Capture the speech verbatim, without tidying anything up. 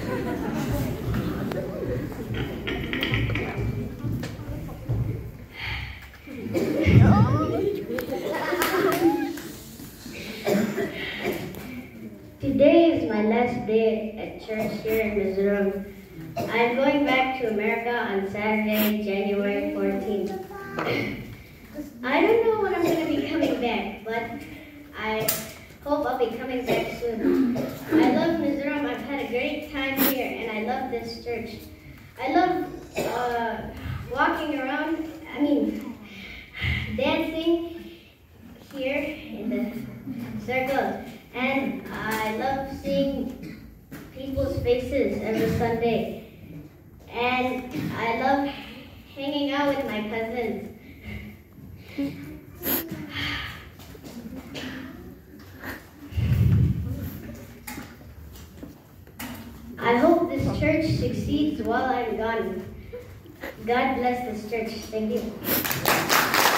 Today is my last day at church here in Missouri. I'm going back to America on Saturday, January fourteenth. I don't know when I'm going to be coming back, but I hope I'll be coming back soon. I love Missouri. I've had a great time here, and I love this church. I love uh, walking around, I mean, dancing here in the circles. And I love seeing people's faces every Sunday. And I love hanging out with my cousins. I hope this church succeeds while I'm gone. God bless this church. Thank you.